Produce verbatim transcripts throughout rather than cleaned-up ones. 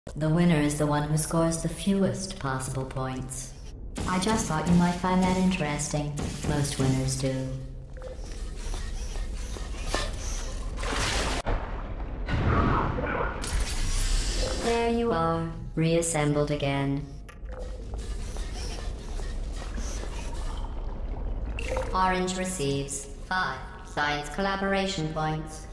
The winner is the one who scores the fewest possible points. I just thought you might find that interesting. Most winners do. There you are, reassembled again. Orange receives five science collaboration points.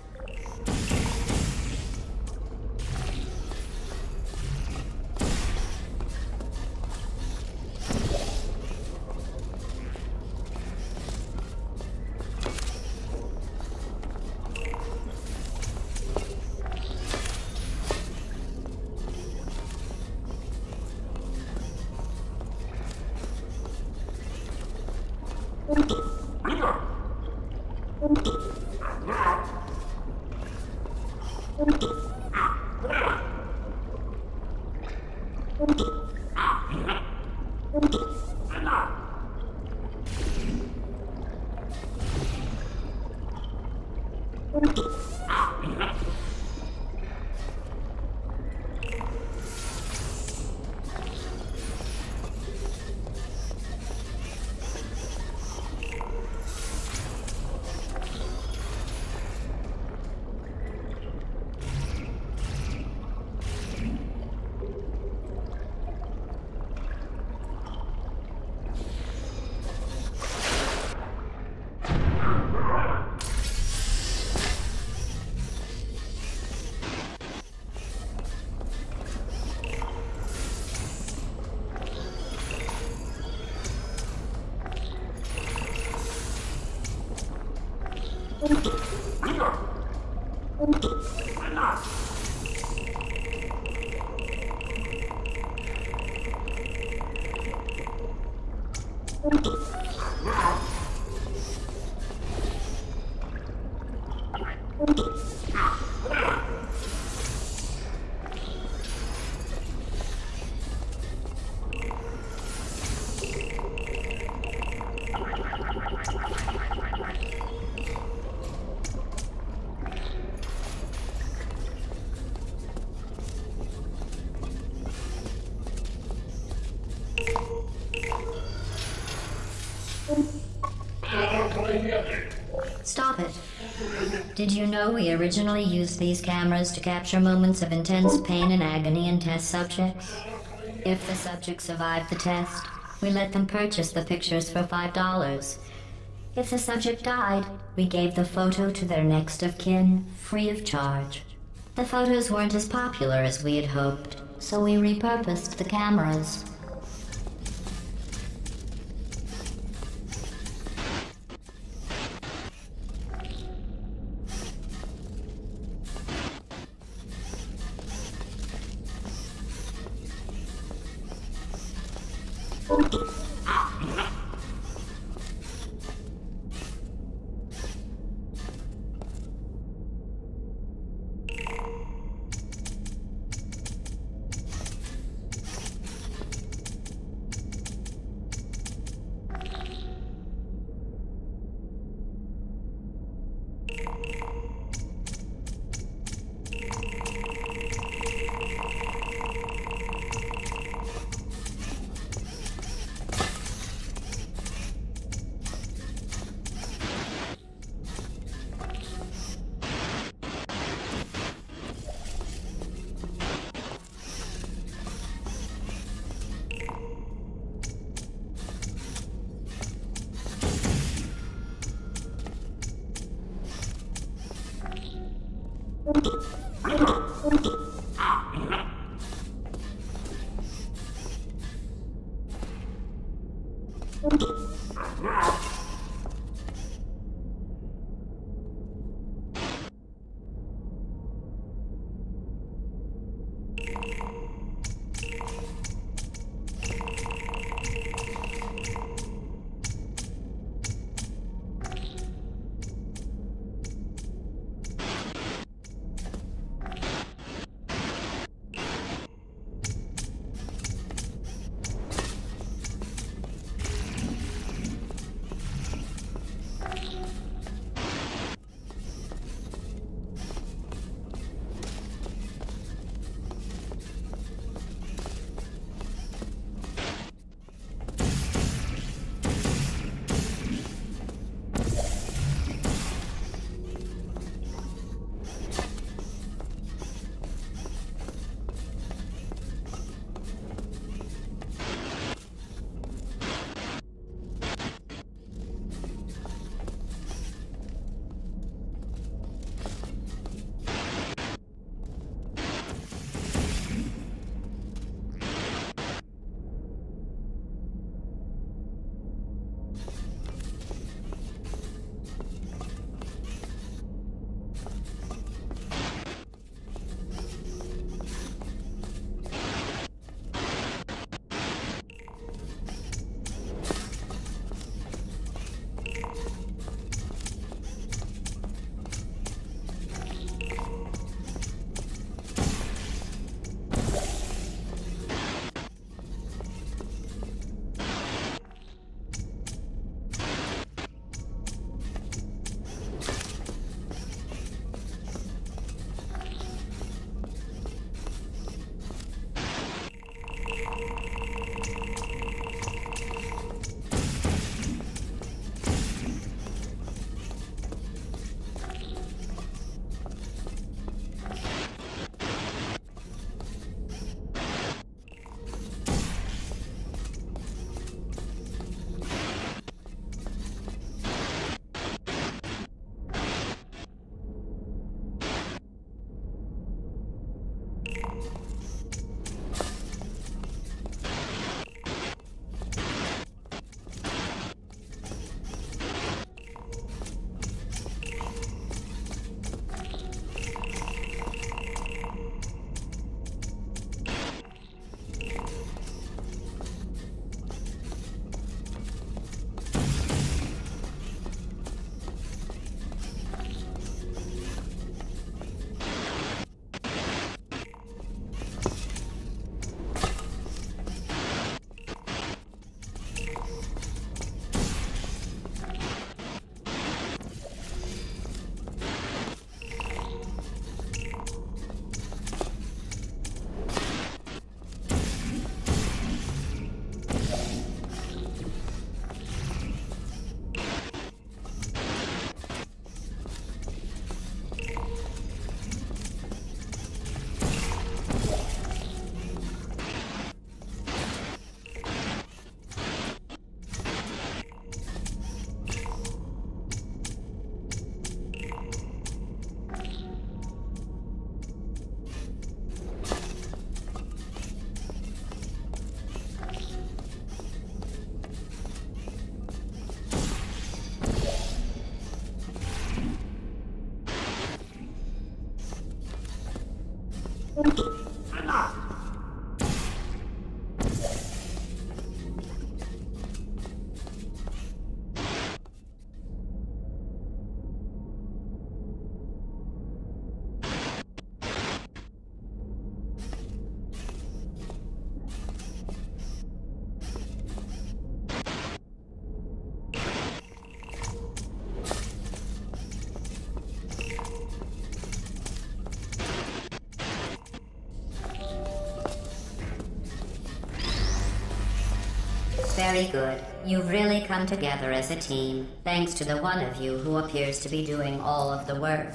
Stop it. Did you know we originally used these cameras to capture moments of intense pain and agony in test subjects? If the subjects survived the test, we let them purchase the pictures for five dollars. If the subject died, we gave the photo to their next of kin, free of charge. The photos weren't as popular as we had hoped, so we repurposed the cameras. Very good. You've really come together as a team, thanks to the one of you who appears to be doing all of the work.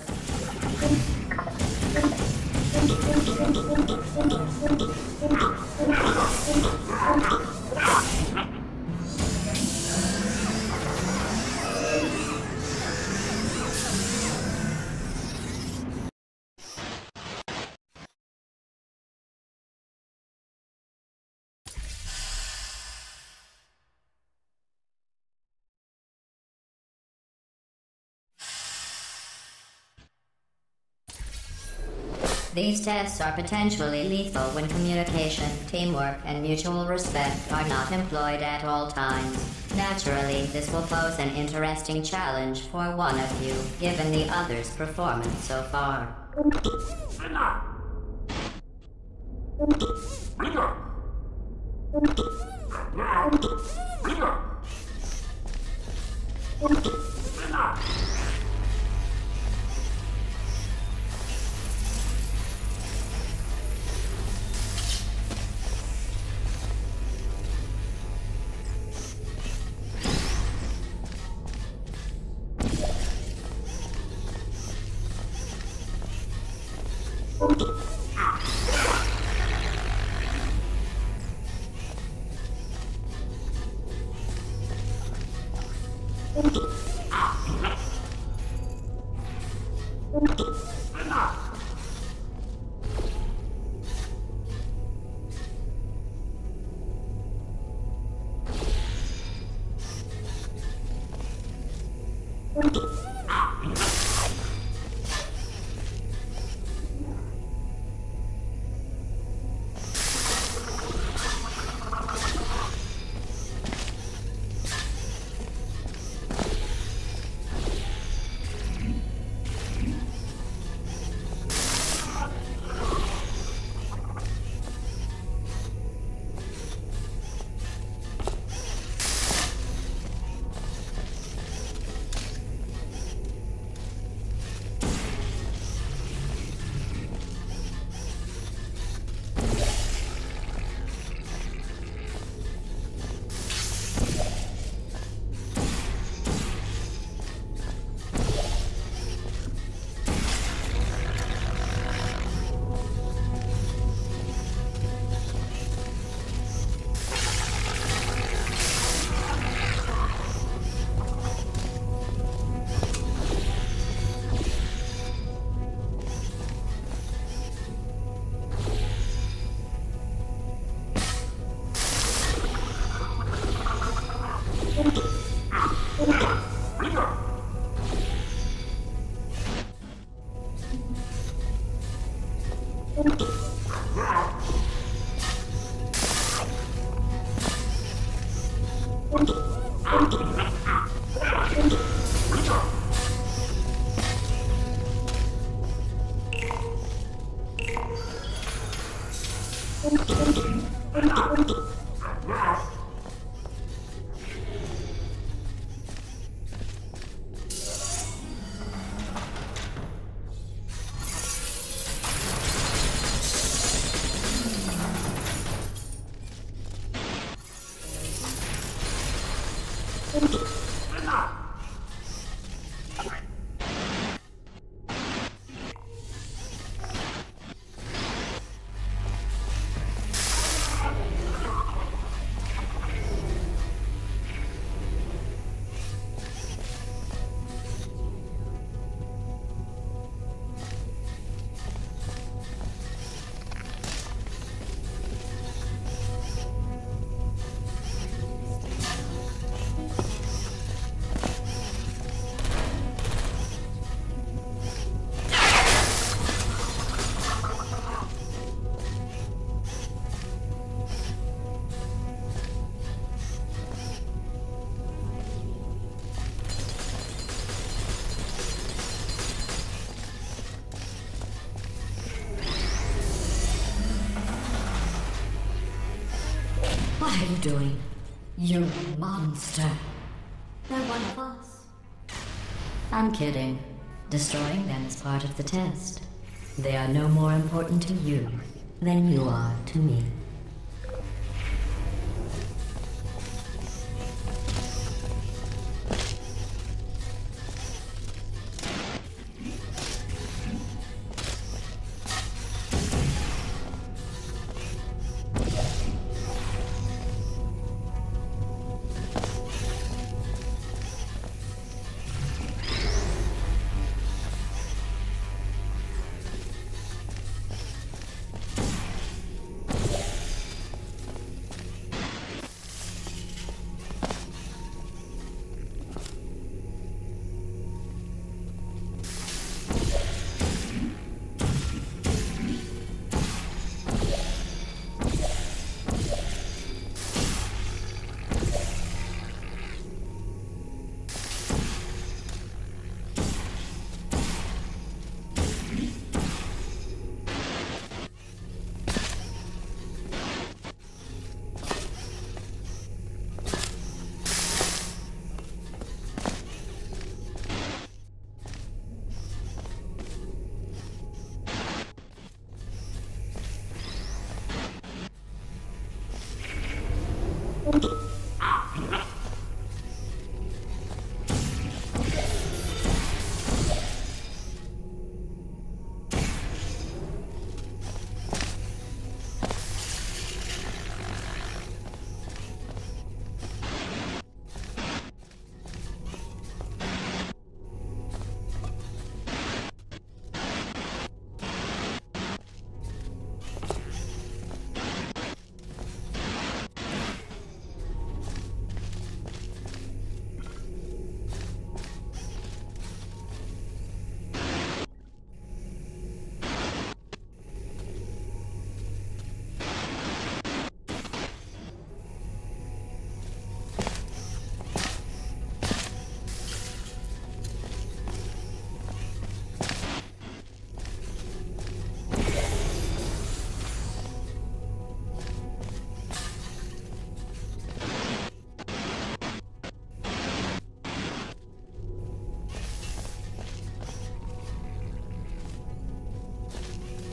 These tests are potentially lethal when communication, teamwork, and mutual respect are not employed at all times. Naturally, this will pose an interesting challenge for one of you, given the other's performance so far. What are you doing? You monster. They're one of us. I'm kidding. Destroying them is part of the test. They are no more important to you than you are to me.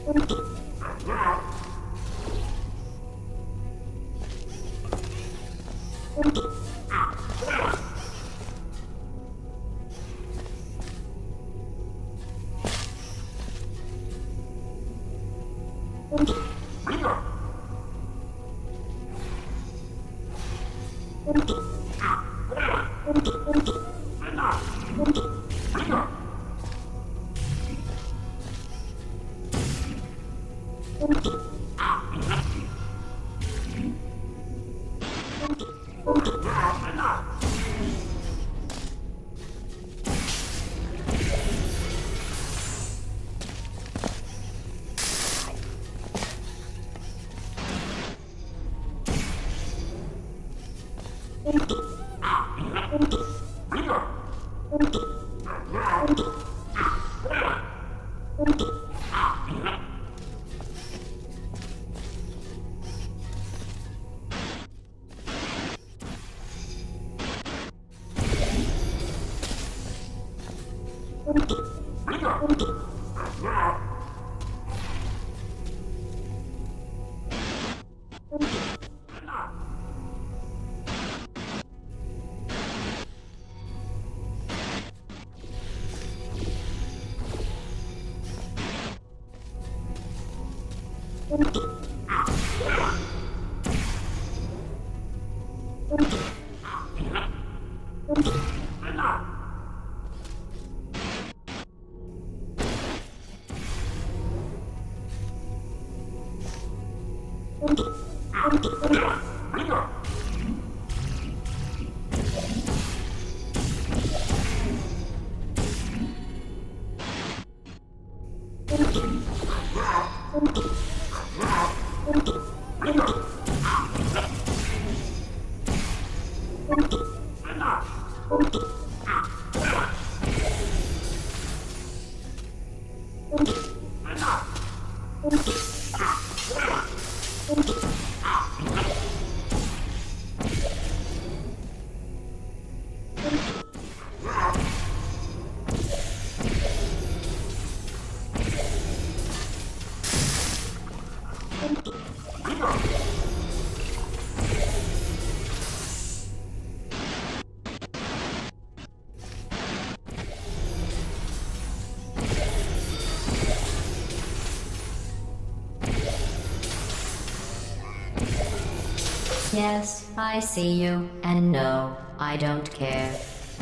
Yes, I see you, and no, I don't care.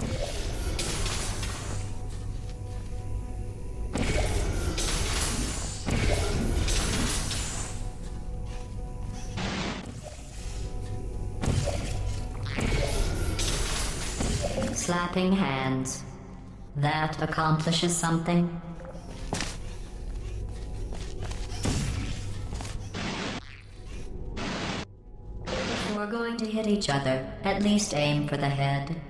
Slapping hands. That accomplishes something. If we're going to hit each other, at least aim for the head.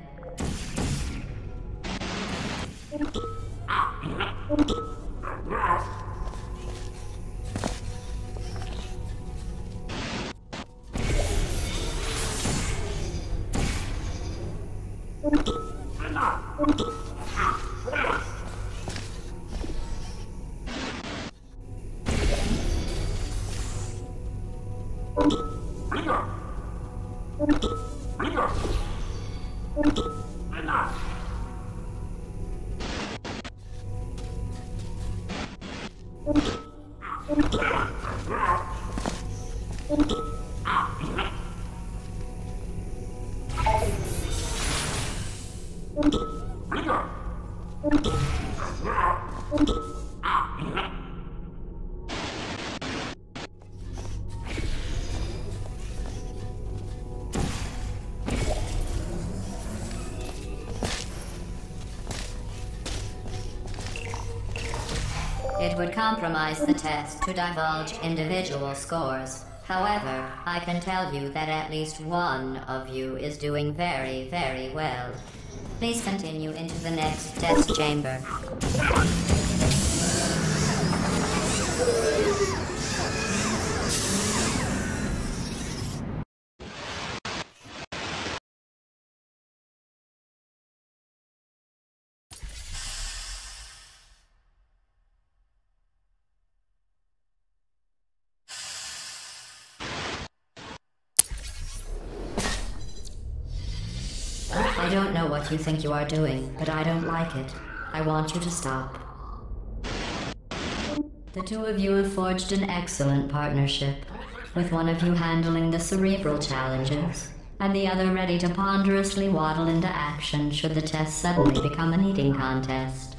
It would compromise the test to divulge individual scores. However, I can tell you that at least one of you is doing very, very well. Please continue into the next test chamber. I don't know what you think you are doing, but I don't like it. I want you to stop. The two of you have forged an excellent partnership, with one of you handling the cerebral challenges, and the other ready to ponderously waddle into action should the test suddenly become an eating contest.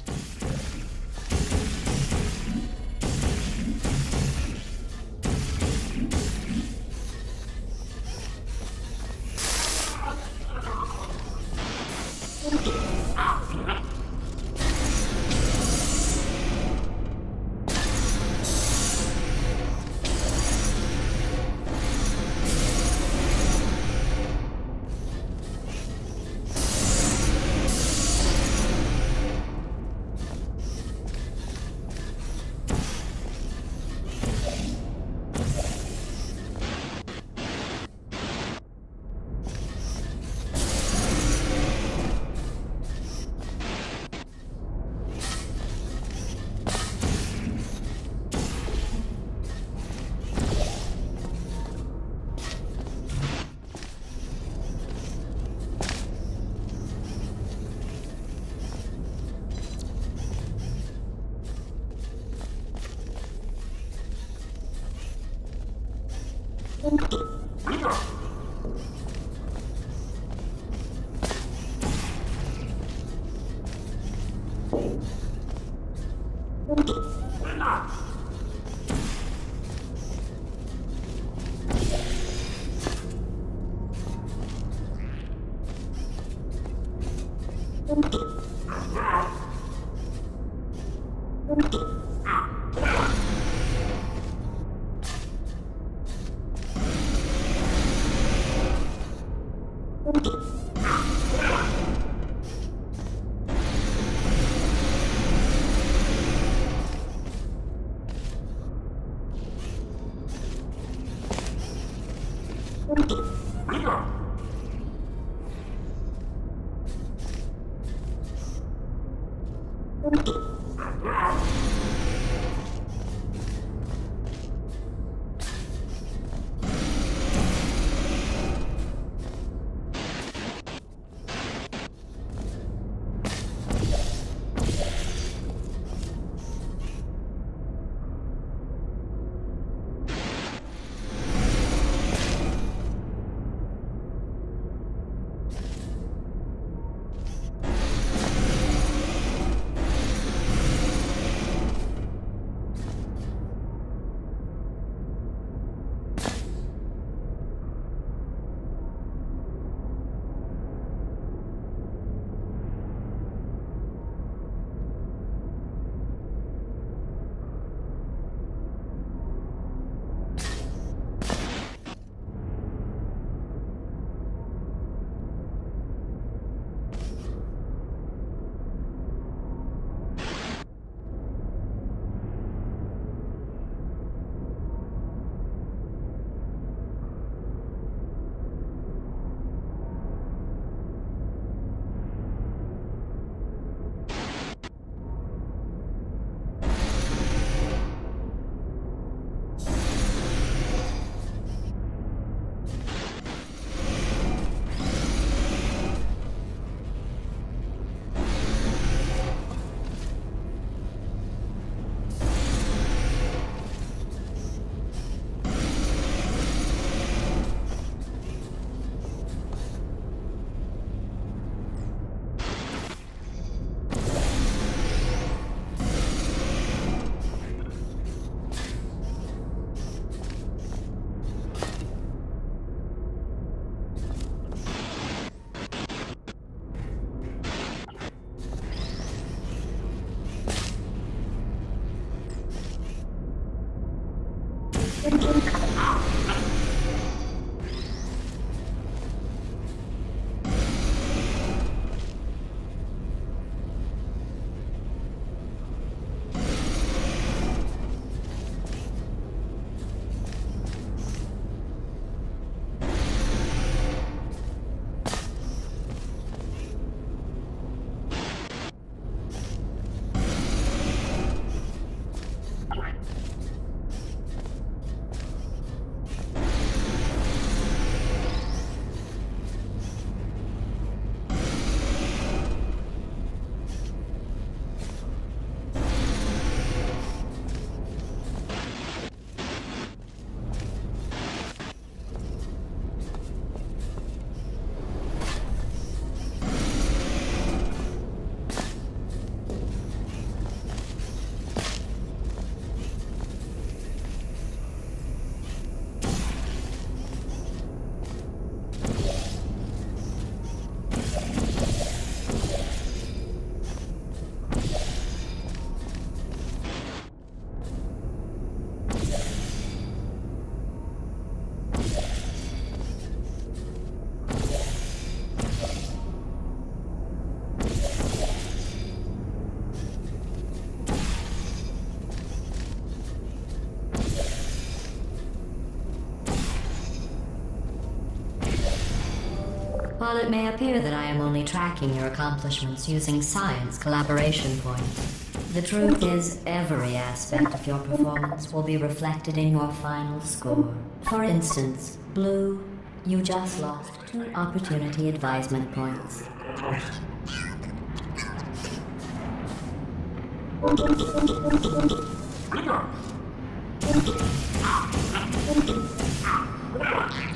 While it may appear that I am only tracking your accomplishments using science collaboration points, the truth is every aspect of your performance will be reflected in your final score. For instance, Blue, you just lost two opportunity advisement points. Bigger!